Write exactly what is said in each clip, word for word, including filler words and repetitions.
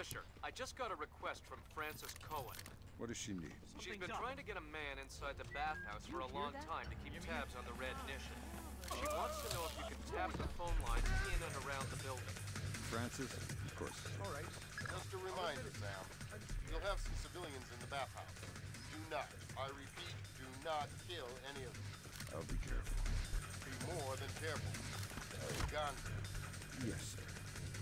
Fisher, I just got a request from Frances Cohen. What does she need? She's been trying to get a man inside the bathhouse for a long time to keep tabs on the Red Mission. She wants to know if you can tap the phone lines in and around the building. Francis? Of course. All right. Just a reminder, Sam. You'll have some civilians in the bathhouse. Do not, I repeat, do not kill any of them. I'll be careful. Be more than careful. Gun. Yes, sir.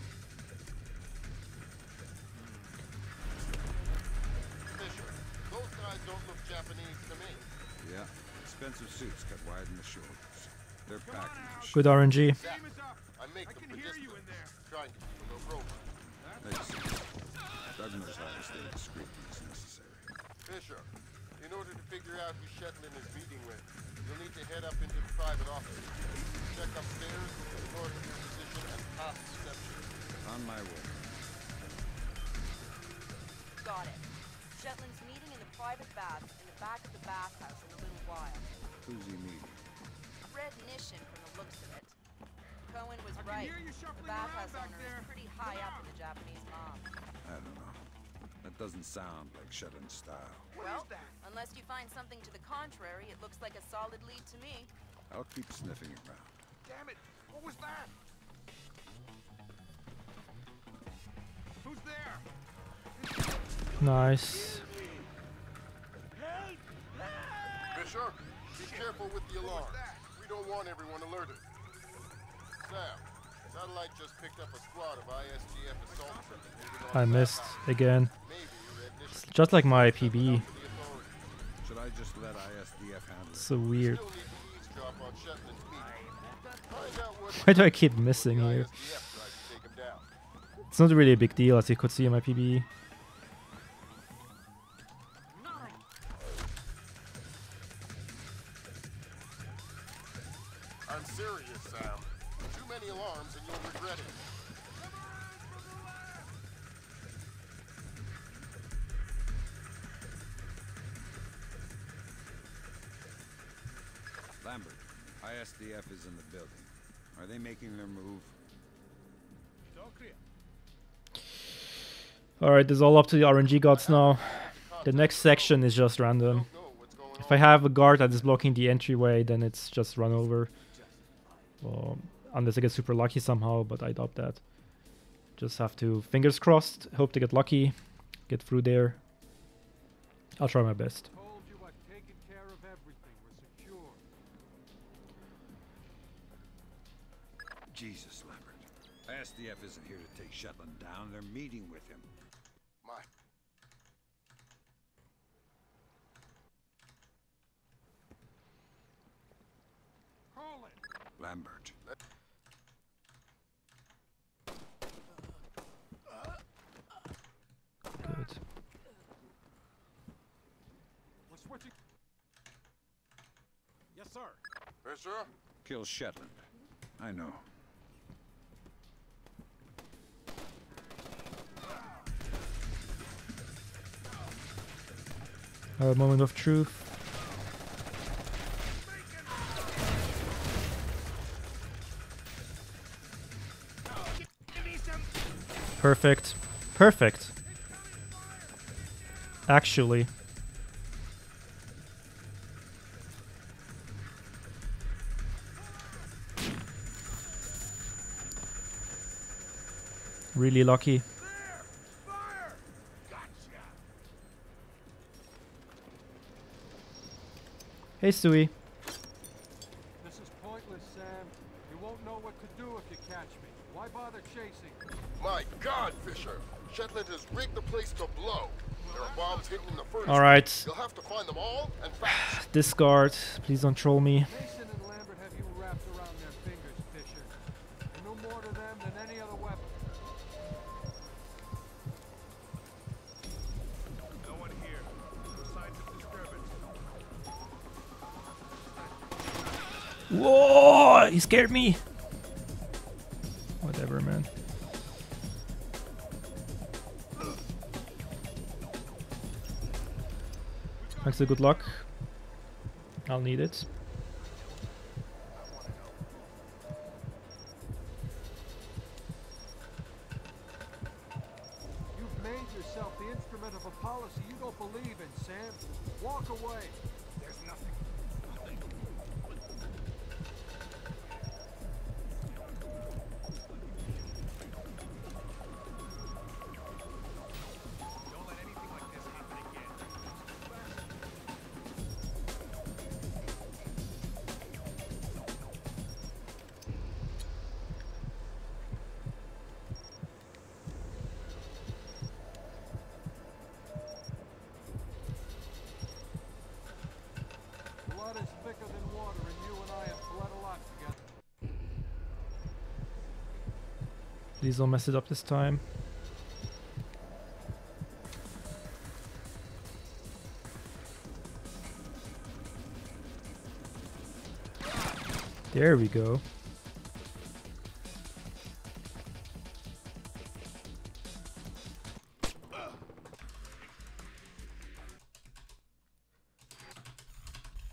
Fisher, those guys don't look Japanese to me. Yeah. Expensive suits cut wide in the shoulders. They're packing for Good R N G. Exactly. I make them for distance. Trying to keep a low profile. Makes sense. Doug knows how to stay discreet when it's necessary. Fisher, in order to figure out who Shetland is meeting with, you'll need to head up into the private office. Check upstairs, record your position, and pass reception. On my way. Got it. Shetland's meeting in the private bath in the back of the bathhouse in a little while. Who's he meeting? Red Mission from the looks of it. Cohen was right. The bathhouse owner is pretty high up in the Japanese mob. I don't know. That doesn't sound like Shetland's style. Well, unless you find something to the contrary, it looks like a solid lead to me. I'll keep sniffing around. Damn it! What was that? Who's there? Nice. Fisher, be careful with the alarms. We don't want everyone alerted. Sam, satellite just picked up a squad of I S D F assault. I missed again. Maybe Red Mission. It's just like my P B. Should I just let I S D F handle it? So weird. Still need to eavesdrop on Shetland's meeting. Find out what Why do I keep missing here? I S D F tried to take him down. It's not really a big deal, as you could see in my P B. I'm serious, Sam. Too many alarms and you'll regret it. Lambert, I S D F is in the building. Are they making their move? Alright, this is all up to the R N G gods now. The next section is just random. If I have a guard that is blocking the entryway, then it's just run over. Well, unless I get super lucky somehow, but I doubt that. Just have to, fingers crossed, hope to get lucky, get through there. I'll try my best. Told you I've taken care of everything. We're secure. Jesus, Lambert. I S D F isn't here to take Shetland down. They're meeting with him. My. Lambert. Good. We're switching. Yes, sir. Fisher? Kill Shetland. I know. A moment of truth. Perfect. Perfect. Actually. Really lucky. Hey, Stewie. This is pointless, Sam. You won't know what to do if you catch me. Why bother chasing? My God, Fisher! Shetland has rigged the place to blow. There are bombs hidden in the furnace. All right. You'll have to find them all and fast. Discard. Please don't troll me. Mason and Lambert have you wrapped around their fingers, Fisher. You're no more to them than any other weapon. No one here. No signs of disturbance. Whoa! He scared me. Whatever, man. Thanks for good luck. I'll need it. You've of a policy you don't believe in, Sam. Walk away. There's nothing. Don't let anything like this happen again. Blood is thicker than water, and you and I have bled a lot together. Please don't mess it up this time. There we go.